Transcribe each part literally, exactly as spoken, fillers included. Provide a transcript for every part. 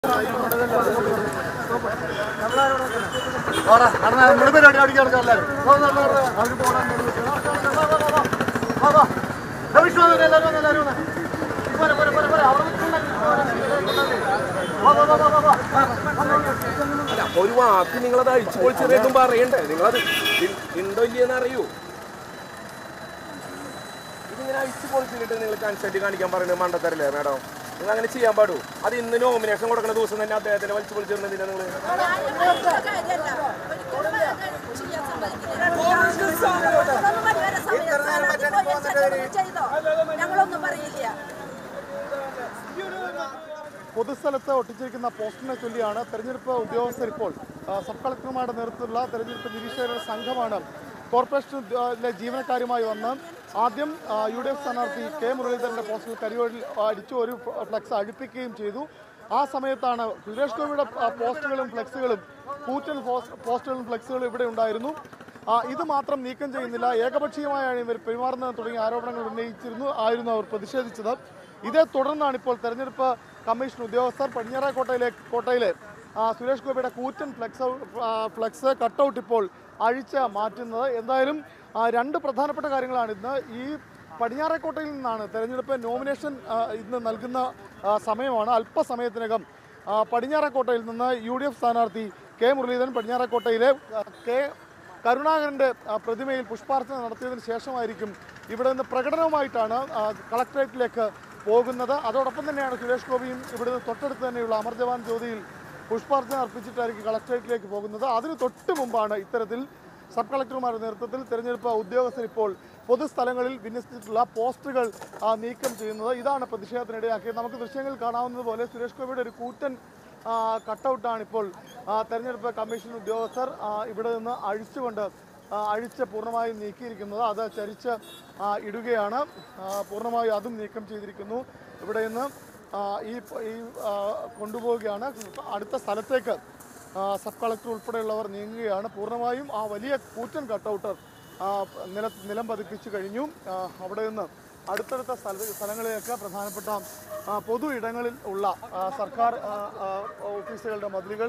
ഒരു വാക്ക് നിങ്ങളത് അഴിച്ചു പൊളിച്ചേക്കും പറയണ്ടേ? നിങ്ങളത് ഉണ്ടോ ഇല്ലെന്ന് അറിയൂ. ഇതിങ്ങനെ അഴിച്ചു പൊളിച്ചിട്ട് നിങ്ങൾ കൺസെന്റ് കാണിക്കാൻ പറയുന്നത് മണ്ടത്തരല്ലേ മാഡം? നിങ്ങൾ അങ്ങനെ ചെയ്യാൻ പാടൂ. അത് ഇന്ന് നോമിനേഷൻ കൊടുക്കുന്ന ദിവസം തന്നെ അദ്ദേഹത്തിന് വലിച്ചു പൊളിച്ചിരുന്നതിനാ നിങ്ങൾ പൊതുസ്ഥലത്ത് ഒട്ടിച്ചിരിക്കുന്ന പോസ്റ്ററിനെ ചൊല്ലിയാണ് തെരഞ്ഞെടുപ്പ് ഉദ്യോഗസ്ഥർ ഇപ്പോൾ സബ് കളക്ടർമാരുടെ നേതൃത്വത്തിലുള്ള തെരഞ്ഞെടുപ്പ് നിരീക്ഷകരുടെ സംഘമാണ് കോർപ്പറേഷനിലെ ജീവനക്കാരുമായി വന്ന് ആദ്യം യു ഡി എഫ് സ്ഥാനാർത്ഥി കെ മുരളീധരന്റെ പോസ്റ്ററിൽ കരിയോടിൽ അടിച്ചു ഒരു ഫ്ലക്സ് അഴിപ്പിക്കുകയും ചെയ്തു. ആ സമയത്താണ് സുരേഷ് ഗോപിയുടെ പോസ്റ്ററുകളും ഫ്ലെക്സുകളും കൂറ്റൻ പോസ്റ്ററുകളും ഫ്ലെക്സുകളും ഇവിടെ ഉണ്ടായിരുന്നു. ഇത് മാത്രം നീക്കം ചെയ്യുന്നില്ല, ഏകപക്ഷീയമായാണ് ഇവർ പെരുമാറുന്നത് തുടങ്ങിയ ആരോപണങ്ങൾ ഉന്നയിച്ചിരുന്നു ആയിരുന്നു അവർ പ്രതിഷേധിച്ചത്. ഇതേ തുടർന്നാണ് ഇപ്പോൾ തെരഞ്ഞെടുപ്പ് കമ്മീഷൻ ഉദ്യോഗസ്ഥർ പടിഞ്ഞാറേക്കോട്ടയിലെ കോട്ടയിലെ സുരേഷ് ഗോപിയുടെ കൂറ്റൻ ഫ്ലെക്സ് ഫ്ലെക്സ് കട്ടൗട്ട് ഇപ്പോൾ അഴിച്ച് മാറ്റുന്നത്. എന്തായാലും രണ്ട് പ്രധാനപ്പെട്ട കാര്യങ്ങളാണ് ഇന്ന്. ഈ പടിഞ്ഞാറേക്കോട്ടയിൽ നിന്നാണ് തെരഞ്ഞെടുപ്പ് നോമിനേഷൻ ഇന്ന് നൽകുന്ന സമയമാണ്. അല്പസമയത്തിനകം പടിഞ്ഞാറേക്കോട്ടയിൽ നിന്ന് യു ഡി എഫ് സ്ഥാനാർത്ഥി കെ മുരളീധരൻ പടിഞ്ഞാറേക്കോട്ടയിലെ കെ കരുണാകരൻ്റെ പ്രതിമയിൽ പുഷ്പാർച്ചന നടത്തിയതിന് ശേഷമായിരിക്കും ഇവിടെ നിന്ന് പ്രകടനവുമായിട്ടാണ് കളക്ടറേറ്റിലേക്ക് പോകുന്നത്. അതോടൊപ്പം തന്നെയാണ് സുരേഷ് ഗോപിയും ഇവിടുന്ന് തൊട്ടടുത്ത് തന്നെയുള്ള അമർ ജവാൻ ജ്യോതിയിൽ പുഷ്പാർച്ചന അർപ്പിച്ചിട്ടായിരിക്കും കളക്ടറേറ്റിലേക്ക് പോകുന്നത്. അതിന് തൊട്ട് മുമ്പാണ് ഇത്തരത്തിൽ സബ് കളക്ടർമാരുടെ നേതൃത്വത്തിൽ തെരഞ്ഞെടുപ്പ് ഉദ്യോഗസ്ഥർ ഇപ്പോൾ പൊതുസ്ഥലങ്ങളിൽ വിന്യസിച്ചിട്ടുള്ള പോസ്റ്ററുകൾ നീക്കം ചെയ്യുന്നത്. ഇതാണ് പ്രതിഷേധത്തിനിടയാക്കിയത്. നമുക്ക് ദൃശ്യങ്ങളിൽ കാണാവുന്നതുപോലെ സുരേഷ് ഗോപിയുടെ ഒരു കൂറ്റൻ കട്ടൗട്ടാണ് ഇപ്പോൾ തെരഞ്ഞെടുപ്പ് കമ്മീഷൻ ഉദ്യോഗസ്ഥർ ഇവിടെ നിന്ന് അഴിച്ചുകൊണ്ട് അഴിച്ച് പൂർണ്ണമായും നീക്കിയിരിക്കുന്നത്. അത് ചരിച്ച് ഇടുകയാണ്. പൂർണ്ണമായും അതും നീക്കം ചെയ്തിരിക്കുന്നു. ഇവിടെ നിന്ന് ഈ ഈ കൊണ്ടുപോവുകയാണ്. അടുത്ത സ്ഥലത്തേക്ക് സബ് കളക്ടർ ഉൾപ്പെടെയുള്ളവർ നീങ്ങുകയാണ്. പൂർണ്ണമായും ആ വലിയ കൂറ്റൻ കട്ടൗട്ടർ നില നിലം പതിപ്പിച്ചു കഴിഞ്ഞു. അവിടെ നിന്ന് അടുത്തടുത്ത സ്ഥല സ്ഥലങ്ങളിലേക്ക് പ്രധാനപ്പെട്ട പൊതു ഇടങ്ങളിൽ ഉള്ള സർക്കാർ ഓഫീസുകളുടെ മതിലുകൾ,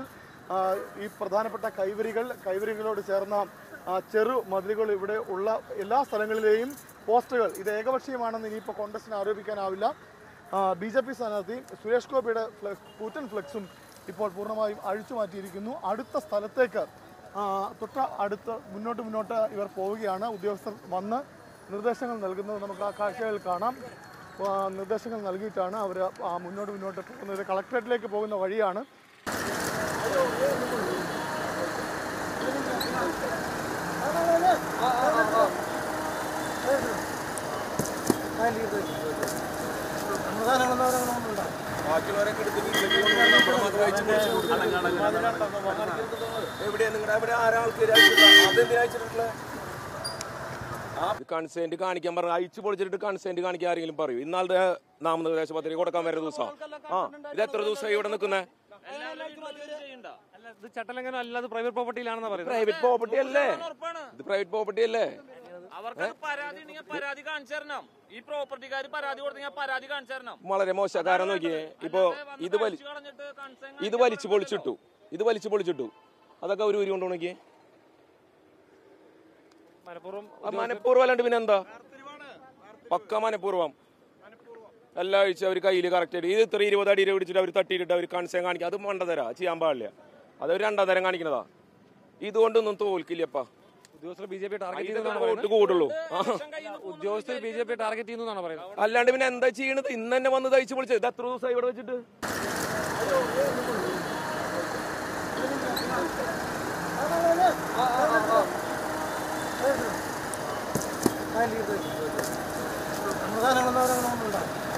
ഈ പ്രധാനപ്പെട്ട കൈവരികൾ കൈവരികളോട് ചേർന്ന ചെറു മതിലുകൾ ഇവിടെ ഉള്ള എല്ലാ സ്ഥലങ്ങളിലെയും പോസ്റ്ററുകൾ ഇത് ഏകപക്ഷീയമാണെന്ന് ഇനിയിപ്പോൾ കോൺഗ്രസിന് ആരോപിക്കാനാവില്ല. ബി ജെ പി സ്ഥാനാർത്ഥി സുരേഷ് ഗോപിയുടെ കൂറ്റൻ ഫ്ലെക്സും ഇപ്പോൾ പൂർണ്ണമായും അഴിച്ചു മാറ്റിയിരിക്കുന്നു. അടുത്ത സ്ഥലത്തേക്ക് തൊട്ട അടുത്ത് മുന്നോട്ട് മുന്നോട്ട് ഇവർ പോവുകയാണ്. ഉദ്യോഗസ്ഥർ വന്ന് നിർദ്ദേശങ്ങൾ നൽകുന്നത് നമുക്ക് ആ കാഴ്ചകളിൽ കാണാം. നിർദ്ദേശങ്ങൾ നൽകിയിട്ടാണ് അവർ മുന്നോട്ട് മുന്നോട്ട് പോകുന്നത്. കളക്ടറേറ്റിലേക്ക് പോകുന്ന വഴിയാണ്. കൺസെന്റ് കാണിക്കാൻ പറഞ്ഞു അഴിച്ചു പൊളിച്ചിട്ട് കൺസെന്റ് കാണിക്കാൻ ആരെങ്കിലും പറയൂ? ഇന്നാളുടെ നാമനിർദ്ദേശ പത്രിക കൊടുക്കാൻ വരുന്ന ദിവസം ആ ഇത് എത്ര ദിവസമായി ഇവിടെ നിൽക്കുന്നത്? ചട്ടലംഘനം അല്ലാതെ പ്രൈവറ്റ് പ്രോപ്പർട്ടിയിലാണെന്ന് പറയുന്നത്. പ്രൈവറ്റ് പ്രോപ്പർട്ടി അല്ലേ ഇത്? പ്രൈവറ്റ് പ്രോപ്പർട്ടി അല്ലേ? അവർക്ക് പരാതി ഉണ്ടെങ്കിൽ പരാതി കാണിച്ചു തരണം. ഈ പ്രോപ്പർട്ടിക്കാർ പരാതി കൊടുത്തെങ്കിൽ പരാതി കാണിച്ചു തരണം. വളരെ മോശക്കാരൻ നോക്കിയേ. ഇപ്പൊ ഇത് വലി ഇത് വലിച്ചു പൊളിച്ചിട്ടു ഇത് വലിച്ചു പൊളിച്ചിട്ടു അതൊക്കെ ഒരു ഊരി കൊണ്ടു നോക്കിയേ. മനഃപൂർവ്വം അല്ലാണ്ട് പിന്നെ എന്താ? പക്ക മനഃപൂർവ്വം എല്ലാ ആഴ്ച അവർ കയ്യിൽ കറക്റ്റ് ആയിട്ട് ഇത് ഇത്ര ഇരുപത് അടി പിടിച്ചിട്ട് അവർ തട്ടിയിട്ടിട്ട് അവർ കൺസേൺ കാണിക്കുക. അത് മണ്ടതരാ, ചെയ്യാൻ പാടില്ല. അതൊരു രണ്ടാം തരം കാണിക്കുന്നതാ. ഇതുകൊണ്ടൊന്നും തോൽക്കില്ലപ്പാ. ഉദ്യോഗസ്ഥർ ബി ജെ പി ടാർഗറ്റ് കൂടുള്ളൂ. ഉദ്യോഗസ്ഥർ ബി ജെ പി ടാർഗറ്റ് ചെയ്യുന്നതാണ് പറയുന്നത്. അല്ലാണ്ട് പിന്നെ എന്താ ചെയ്യണത്? ഇന്ന് തന്നെ വന്ന് തയ്ച്ചു പൊളിച്ചത്. ഇത് എത്ര ദിവസമായി ഇവിടെ വെച്ചിട്ട്? അന്നദാനങ്ങളെന്നവരൊന്നും